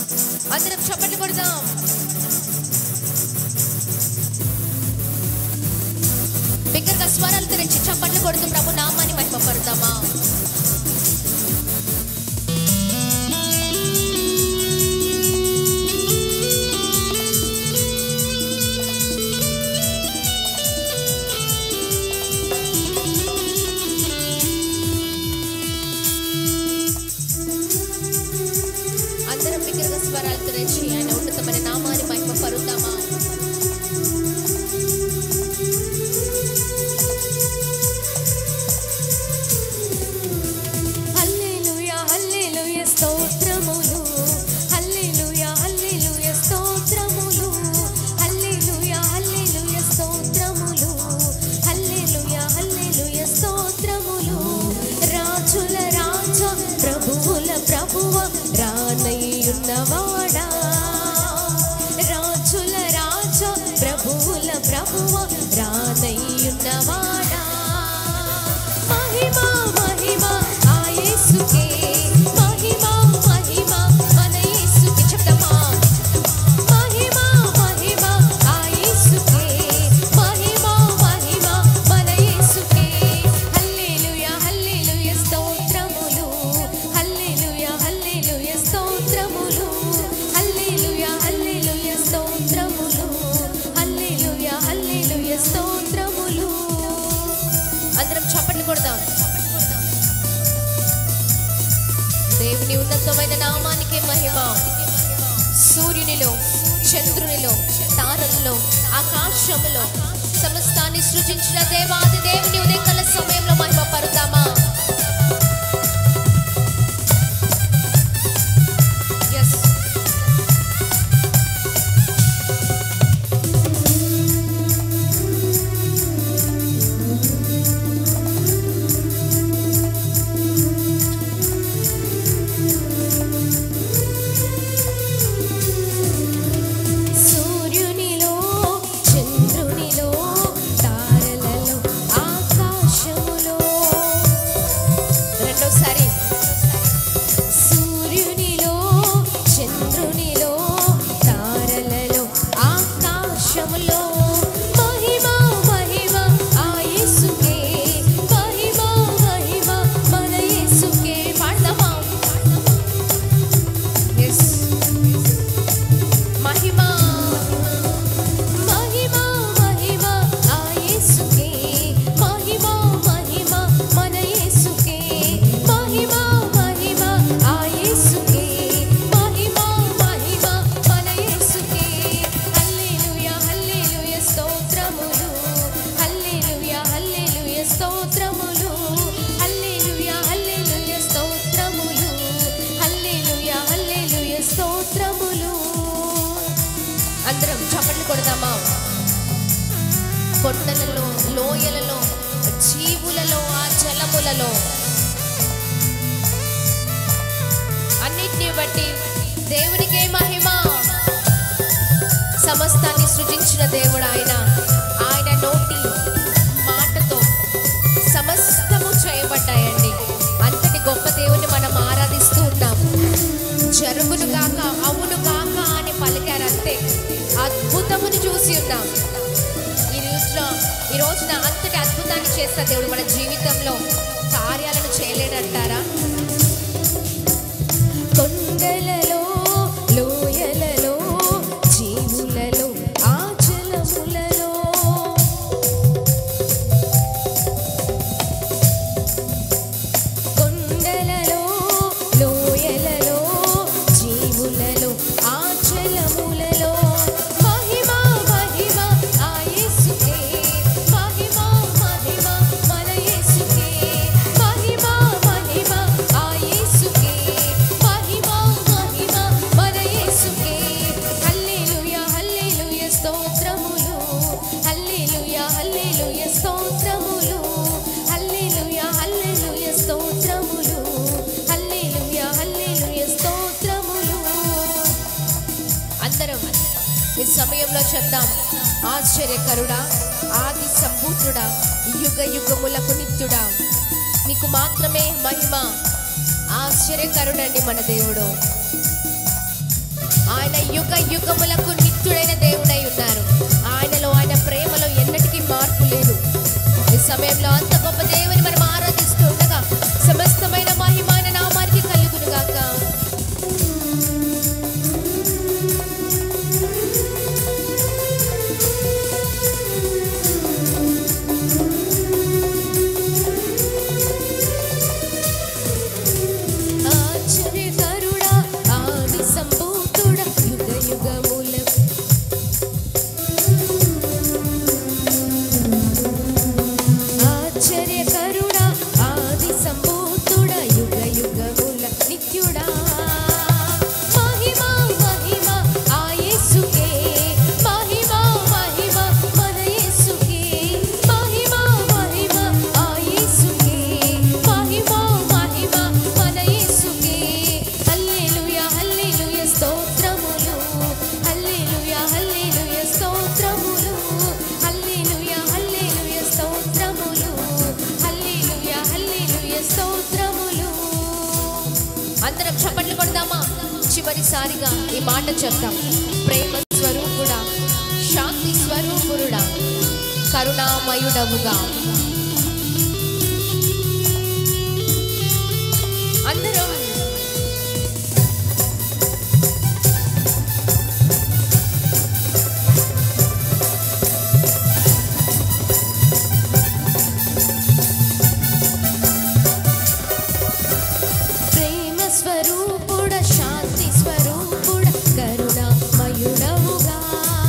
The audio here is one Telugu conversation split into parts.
అందరం చప్పట్లు కొడదాం. బిగ్గరగా స్వరాలు తెరించి చప్పట్లు కొడుతూ ప్రభు నామాన్ని మహిమపడతామా? అందరం బిగ్గరగా స్వరాలు తెరించి ఆయన ఉన్నతమైన నామాన్ని మహిమపడతామా? రానయ్యున్నవాడా, రాజుల రాజా ప్రభువుల ప్రభువ రానయ్యున్నవాడా, మహిమా మహిమా ఆ యేసుకే, మహిమా మహిమా మన యేసుకే. చెప్తామా? మహిమా మహిమా ఆ యేసుకే, మహిమా మహిమా మన యేసుకే. హల్లెలూయా హల్లెలూయా స్తోత్రములు, హల్లెలూయా హల్లెలూయా స్తోత్రములు, హల్లెలూయా హల్లెలూయా స్తోత్రములు, హల్లెలూయా హల్లెలూయా స్తోత్రములు. అందరం చప్పట్లు కొడదాం. దేవుని ఉన్నతమైన నామానికి మహిమ. సూర్యునిలో, చంద్రునిలో, తారల్లో, ఆకాశములో సమస్తాన్ని సృజించిన దేవాది దేవుని ఉదయకాల సమయంలో మహిమ పరుద్దామా? సూర్యునిలో, చంద్రునిలో, తారలలో, ఆకాశములో. రెండోసారి. సూర్యునిలో, చంద్రునిలో, తారలలో, ఆకాశములో మహిమా మహిమా ఆ యేసుకే, మహిమా మహిమా మన యేసుకే. పాడదామా? yes. మహిమా మహిమా మహిమా ఆ యేసుకే, మహిమా మహిమా మన యేసుకే, మహిమా మహిమా ఆ యేసుకే, మహిమా మహిమా మన యేసుకే. హల్లెలూయా హల్లెలూయా స్తోత్రములు, హల్లెలూయా హల్లెలూయా స్తోత్రములు, హల్లెలూయా హల్లెలూయా స్తోత్రములు, హల్లెలూయా హల్లెలూయా స్తోత్రములు. అందరం చప్పట్లు కొడదామా? కొండలలో, లోయలలో, జీవులలో, ఆ జలములలో అన్నిటిని బట్టి దేవునికే మహిమ. సమస్తాన్ని సృజించిన దేవుడు ఆయన. ఆయన నోటి మాటతో సమస్తము చేయబడ్డాయండి. అంతటి గొప్ప దేవుని మనం ఆరాధిస్తూ ఉన్నాం. జరుగును గాక, అవును గాక అని పలికారు అంతే. అద్భుతమును చూసి ఉన్నాం. ఈ రోజున అంతటి అద్భుతాన్ని చేసిన దేవుడు మన జీవితంలో కార్యాలను చేయలేడంటారా? కొండలలో, లోయలలో, జీవులలో, ఆ జలములలో కొండలలో, లోయలలో, జీవులలో, ఆ జలములలో మహిమా మహిమా ఆ యేసుకే, మహిమా మహిమా మన యేసుకే, మహిమా మహిమా ఆ యేసుకే, మహిమా మహిమా మన యేసుకే. హల్లెలూయా హల్లెలూయా స్తోత్రములు, హల్లెలూయా హల్లెలూయా స్తోత్రములు, హల్లెలూయా హల్లెలూయా స్తోత్రములు, హల్లెలూయా హల్లెలూయా స్తోత్రములు. అందరం ఈ సమయంలో చెప్దాం. ఆశ్చర్యకరుడా, ఆది సంభూతుడా, యుగ యుగములకు నిత్యుడా, మీకు మాత్రమే మహిమ. ఆశ్చర్యకరుడండి మన దేవుడు. ఆయన యుగ యుగములకు నిత్యుడైన దేవుడై ఉన్నారు. ఆయనలో, ఆయన ప్రేమలో ఎన్నటికీ మార్పు లేదు. ఈ సమయంలో అంత గొప్ప దేవుని మనం ఆరాధిస్తూ ఉండగా సమస్తమైన మహిమ ఆయన నామానికి కలుగును గాక. ఆశ్చర్యకరుడా, ఆది సంభూతుడా, యుగ యుగములకు ఆశ్చర్యకరుడా, ఆది సంభూతుడా, యుగ యుగముల నిత్యుడా. మహిమ మహిమ ఆ యేసుకే, మహిమ మహిమ మన యేసుకే, మహిమ మహిమ ఆ యేసుకే, మహిమ మహిమ మన యేసుకే. హల్లెలూయా హల్లెలూయా స్తోత్రములు, హల్లెలూయా హల్లెలూయా స్తోత్రములు, హల్లెలూయా హల్లెలూయా స్తోత్రములు, హల్లెలూయా హల్లెలూయా స్తోత్రములు. అందరం చప్పట్లు కొడదామా? చివరిసారిగా ఈ మాట చెప్తాం. ప్రేమ స్వరూపుడా, శాంతి స్వరూపుడా, కరుణామయుడవుగా. అందరం ప్రేమ స్వరూపుడ, శాంతి స్వరూపుడ, కరుణామయుడవుగా.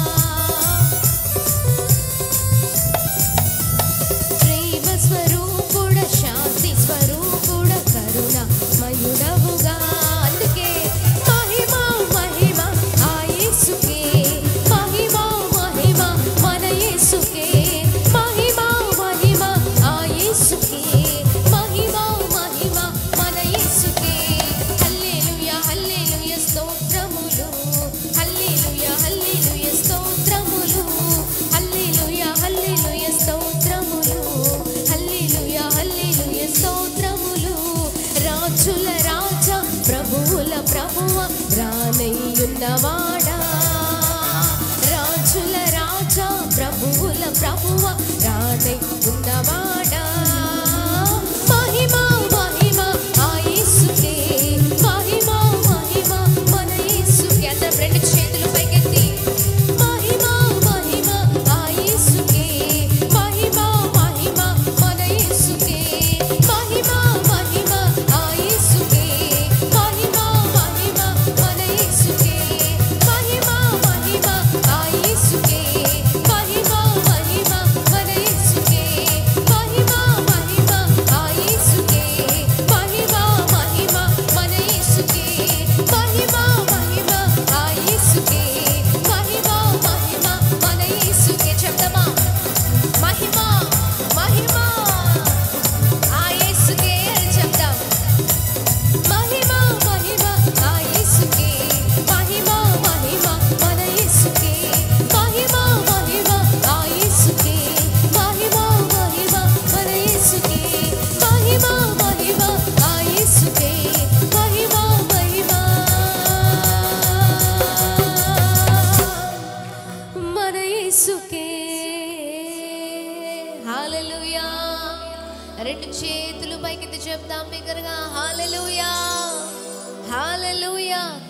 ప్రేమ స్వరూపుడ, శాంతి స్వరూపుడ, కరుణామయుడవుగా. అందుకే మహిమ మహిమ ఆ యేసుకే, మహిమ మహిమ మన యేసుకే, మహిమ మహిమ ఆ యేసుకే, మహిమ మహిమ మన యేసుకే. హల్లెలూయా హల్లెలూయా స్తోత్రములు, హల్లెలూయా హల్లెలూయా స్తోత్రములు, హల్లెలూయా హల్లెలూయా స్తోత్రములు, హల్లెలూయా హల్లెలూయా స్తోత్రములు. రాజుల రాజా, ప్రభువుల ప్రభువ, రానయ్యున్నవాడా,